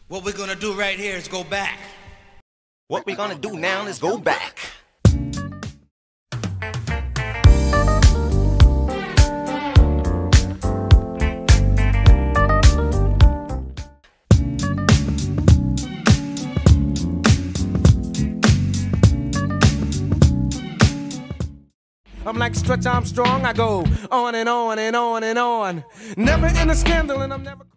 What we're gonna do right here is go back. What we're gonna do now is go back. I'm like Stretch Armstrong, I go on and on and on and on. Never in a scandal and I'm never